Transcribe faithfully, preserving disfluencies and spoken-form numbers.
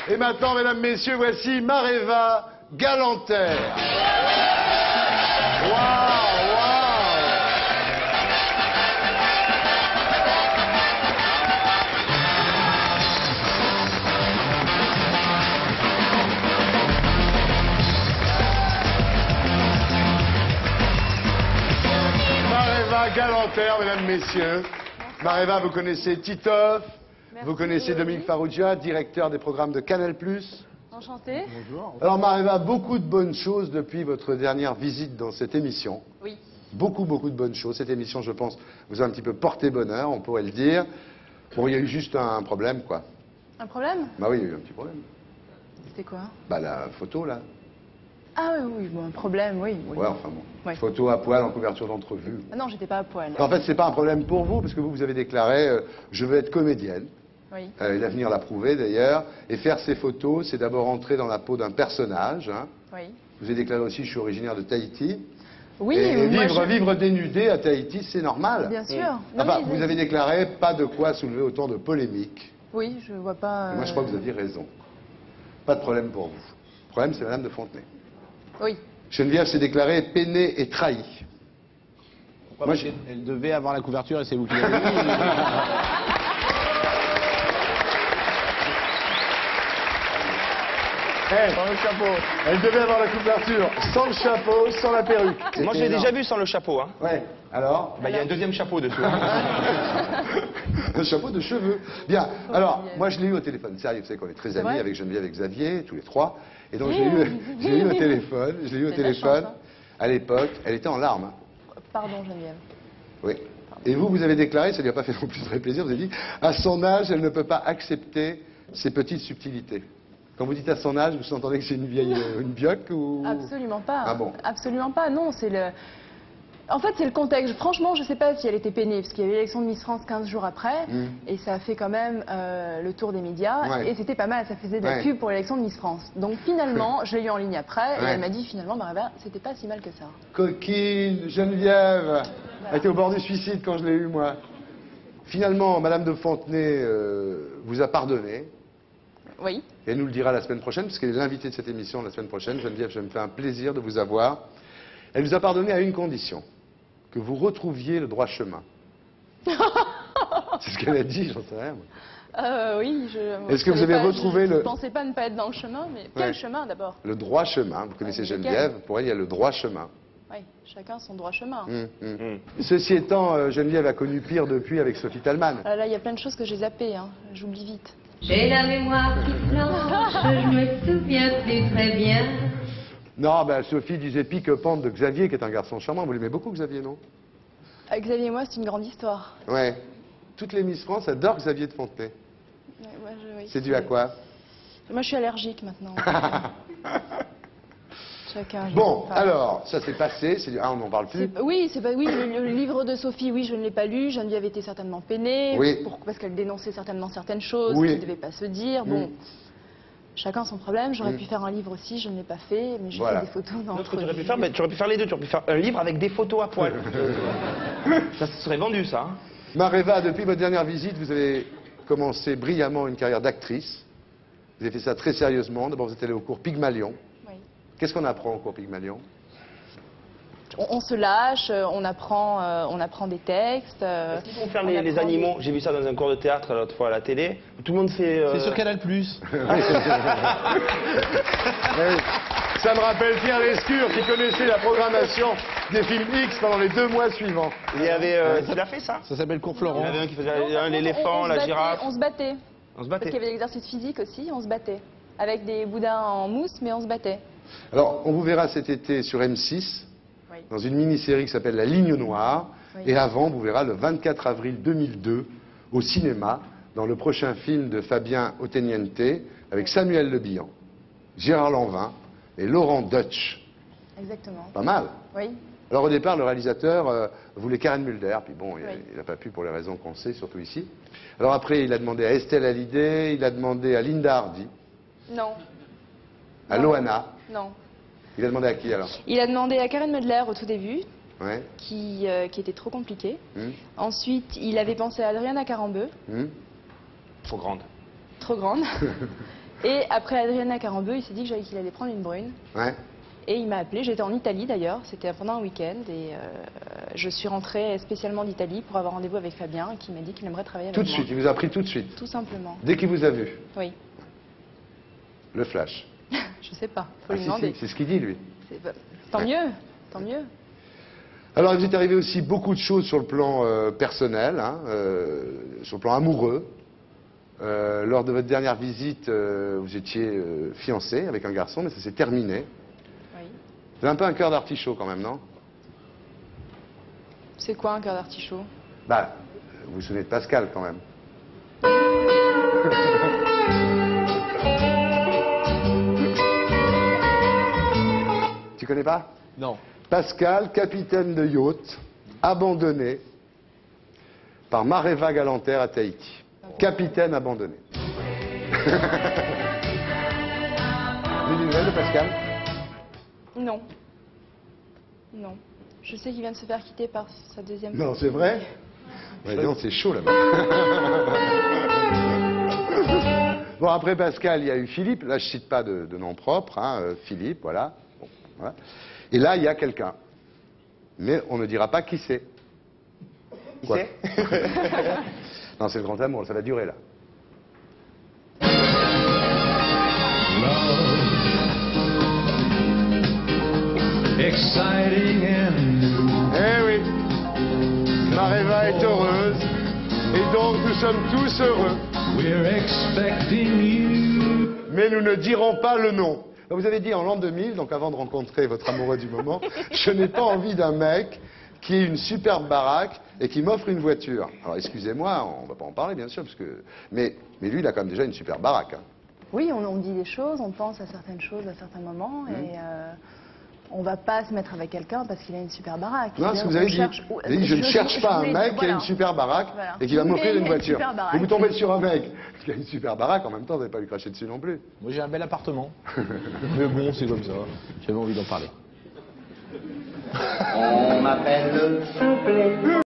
Et maintenant, mesdames, messieurs, voici Mareva Galanter. Waouh, waouh. Mareva Galanter, mesdames, messieurs. Mareva, vous connaissez Titoff. Merci, vous connaissez oui. Dominique Farrugia, directeur des programmes de Canal plus. Enchanté. Bonjour. Alors Mareva, beaucoup de bonnes choses depuis votre dernière visite dans cette émission. Oui. Beaucoup, beaucoup de bonnes choses. Cette émission, je pense, vous a un petit peu porté bonheur, on pourrait le dire. Bon, il y a eu juste un problème, quoi. Un problème? Bah oui, il y a eu un petit problème. C'était quoi? Bah la photo, là. Ah oui, oui, bon, un problème, oui. oui. Ouais, enfin bon. Oui. Photo à poil en couverture d'entrevue. Ah non, j'étais pas à poil. En fait, c'est pas un problème pour vous, parce que vous, vous avez déclaré euh, je veux être comédienne. Oui. Euh, L'avenir l'a prouvé, d'ailleurs. Et faire ces photos, c'est d'abord entrer dans la peau d'un personnage. Hein. Oui. Vous avez déclaré aussi je suis originaire de Tahiti. Oui, et, et moi, vivre, je... vivre dénudé à Tahiti, c'est normal. Bien sûr. Mmh. Non, enfin, mais... vous avez déclaré pas de quoi soulever autant de polémiques. Oui, je vois pas... Et moi, je crois que vous aviez raison. Pas de problème pour vous. Le problème, c'est Madame de Fontenay. Oui. Geneviève s'est déclarée peinée et trahie. Pourquoi? Moi, elle devait avoir la couverture et c'est vous qui l'avez mis. Hey, sans le chapeau. Elle devait avoir la couverture sans le chapeau, sans la perruque. Moi, je l'ai déjà vu sans le chapeau. Hein. Ouais. Alors bah, il y a un deuxième chapeau dessous. Un chapeau de cheveux. Bien. Alors, moi, je l'ai eu au téléphone. Sérieux, vous savez qu'on est très amis avec Geneviève et Xavier, tous les trois. Et donc, je l'ai eu, je l'ai eu au téléphone. Je l'ai eu au téléphone. Chance, hein. À l'époque, elle était en larmes. Pardon, Geneviève. Oui. Et vous, vous avez déclaré, ça lui a pas fait non plus très plaisir, vous avez dit, à son âge, elle ne peut pas accepter ces petites subtilités. Quand vous dites à son âge, vous entendez que c'est une vieille, une bioque ou... Absolument pas. Ah bon? Absolument pas, non, c'est le... En fait, c'est le contexte. Franchement, je ne sais pas si elle était peinée, parce qu'il y avait l'élection de Miss France quinze jours après, mmh. et ça a fait quand même euh, le tour des médias, ouais. et c'était pas mal, ça faisait de la ouais. pub pour l'élection de Miss France. Donc finalement, je l'ai eu en ligne après, ouais. et elle m'a dit finalement, Mareva, c'était pas si mal que ça. Coquine, Geneviève, voilà. Elle était au bord du suicide quand je l'ai eu, moi. Finalement, Madame de Fontenay euh, vous a pardonné. Oui. Et elle nous le dira la semaine prochaine, parce qu'elle est l'invitée de cette émission la semaine prochaine. Geneviève, je me fais un plaisir de vous avoir. Elle vous a pardonné à une condition, que vous retrouviez le droit chemin. C'est ce qu'elle a dit, j'en sais rien. Euh, oui, je... Est-ce que vous avez pas, retrouvé je, le... Je ne pensais pas ne pas être dans le chemin, mais quel ouais. chemin d'abord? Le droit chemin, vous connaissez ouais, Geneviève, pour elle il y a le droit chemin. Oui, chacun son droit chemin. Mmh, mmh. Mmh. Ceci étant, euh, Geneviève a connu pire depuis avec Sophie Talman. Ah là, il y a plein de choses que j'ai zappées, hein. J'oublie vite. J'ai la mémoire qui flanche, je me souviens plus très bien. Non, ben Sophie disait pique-pente de Xavier, qui est un garçon charmant. Vous l'aimez beaucoup, Xavier, non? euh, Xavier et moi, c'est une grande histoire. Ouais. Toutes les Miss France adorent Xavier de Fontenay. Ouais, oui, c'est dû à quoi? Moi, je suis allergique maintenant. Chacun. Bon, alors, ça s'est passé. Du... Ah, on n'en parle plus. Oui, c'est pas. Oui, le, le livre de Sophie, oui, je ne l'ai pas lu. Geneviève était certainement peinée. Oui. Pour, parce qu'elle dénonçait certainement certaines choses oui. qui ne devaient pas se dire. Bon. Mm. Chacun son problème. J'aurais mmh. pu faire un livre aussi, je ne l'ai pas fait, mais j'ai voilà. fait des photos dans. Ce que tu aurais pu faire, mais tu aurais pu faire les deux. Tu aurais pu faire un livre avec des photos à poil. Ça se serait vendu, ça. Hein. Mareva, depuis votre dernière visite, vous avez commencé brillamment une carrière d'actrice. Vous avez fait ça très sérieusement. D'abord, vous êtes allée au cours Pygmalion. Oui. Qu'est-ce qu'on apprend au cours Pygmalion? On, on se lâche, on apprend, euh, on apprend des textes. Euh, Est-ce qu'ils vont faire les, les animaux? J'ai vu ça dans un cours de théâtre l'autre fois à la télé. Tout le monde fait. Euh... C'est sur Canal plus. Oui. Ça me rappelle Pierre Lescure qui connaissait la programmation des films X pendant les deux mois suivants. Il y avait. Euh, il a fait ça? Ça s'appelle Cours Florent. Il y avait un qui faisait l'éléphant, la girafe. On se battait. On se battait. Parce qu'il y avait l'exercice physique aussi, on se battait. Avec des boudins en mousse, mais on se battait. Alors, on vous verra cet été sur M six. Oui. Dans une mini-série qui s'appelle La Ligne Noire. Oui. Et avant, on vous verra le vingt-quatre avril deux mille deux au cinéma, dans le prochain film de Fabien Otteniente, avec Samuel Le Bihan, Gérard Lanvin et Laurent Deutsch. Exactement. Pas mal. Oui. Alors au départ, le réalisateur euh, voulait Karen Mulder, puis bon, oui. il n'a pas pu pour les raisons qu'on sait, surtout ici. Alors après, il a demandé à Estelle Hallyday, il a demandé à Linda Hardy. Non. À non. Loana. Non. Il a demandé à qui alors? Il a demandé à Karen Mulder au tout début, ouais. qui, euh, qui était trop compliqué. Hum. Ensuite, il avait pensé à Adriana Carambeu. Hum. Trop grande. Trop grande. Et après Adriana Carambeu, il s'est dit qu'il allait prendre une brune. Ouais. Et il m'a appelé, j'étais en Italie d'ailleurs, c'était pendant un week-end. Et euh, je suis rentrée spécialement d'Italie pour avoir rendez-vous avec Fabien, qui m'a dit qu'il aimerait travailler avec moi. Tout de suite, il vous a pris tout de suite? Tout simplement. Dès qu'il vous a vu? Oui. Le flash? Je sais pas, faut Ah, lui si, demander. si, c'est ce qu'il dit, lui. Bah, tant ouais. mieux, tant mieux. Alors, il vous est arrivé aussi beaucoup de choses sur le plan euh, personnel, hein, euh, sur le plan amoureux. Euh, lors de votre dernière visite, euh, vous étiez euh, fiancé avec un garçon, mais ça s'est terminé. Oui. Vous avez un peu un cœur d'artichaut quand même, non? C'est quoi un cœur d'artichaut? Bah, vous vous souvenez de Pascal quand même. Tu connais pas? Non. Pascal, capitaine de yacht, abandonné par marée vague à l'enterre à Tahiti. Capitaine abandonné. Vous avez des nouvelles de Pascal? Non. Non. Je sais qu'il vient de se faire quitter par sa deuxième Non, c'est vrai? Ouais, non, c'est chaud là-bas. Bon, après Pascal, il y a eu Philippe. Là, je cite pas de, de nom propre. Hein, euh, Philippe, voilà. Bon, voilà. Et là, il y a quelqu'un. Mais on ne dira pas qui c'est. Qui c'est? Non, c'est le grand amour, ça va durer là. Exciting and new. Eh oui, Mareva est heureuse, et donc nous sommes tous heureux. We're expecting you. Mais nous ne dirons pas le nom. Vous avez dit en l'an deux mille, donc avant de rencontrer votre amoureux du moment, je n'ai pas envie d'un mec qui ait une superbe baraque et qui m'offre une voiture. Alors excusez-moi, on ne va pas en parler bien sûr, parce que... mais, mais lui il a quand même déjà une superbe baraque. Hein. Oui, on, on dit des choses, on pense à certaines choses à certains moments, mmh. et euh, on ne va pas se mettre avec quelqu'un parce qu'il a une super baraque. Non, ce que vous avez dit, cherche... vous avez dit je, je ne cherche je, pas je un mec dire, qui voilà. a une super baraque voilà. et qui va m'offrir une voiture. Une et vous tombez sur un mec qui a une super baraque, en même temps vous n'allez pas lui cracher dessus non plus. Moi j'ai un bel appartement, mais bon c'est comme ça, j'avais envie d'en parler. On m'appelle le soufflet.